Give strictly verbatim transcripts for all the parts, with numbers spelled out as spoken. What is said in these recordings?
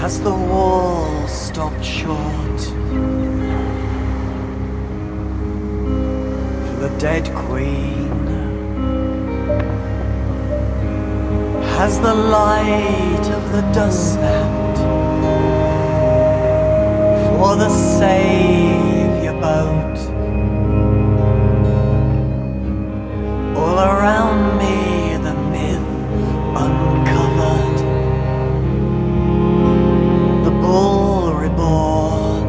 Has the war stopped short for the dead queen? Has the light of the dust snapped for the savior boat? All around me the myth uncovered, the bull reborn,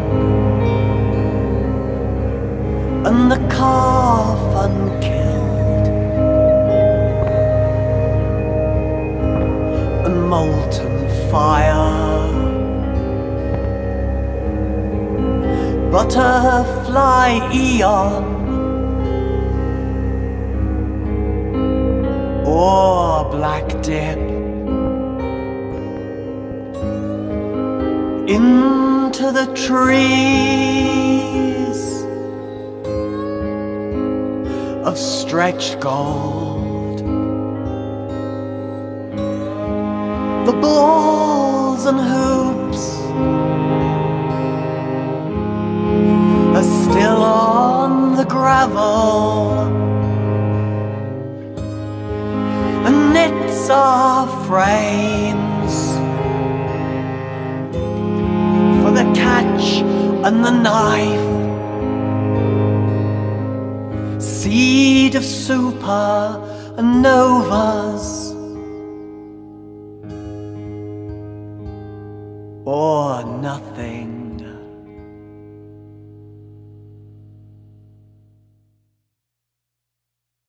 and the calf unkilled, and molten fire, butterfly eon, or black dip into the trees of stretched gold. The balls and hoops are still on the gravel, and knits are frames for the catch and the knife, seed of super and novas, or nothing.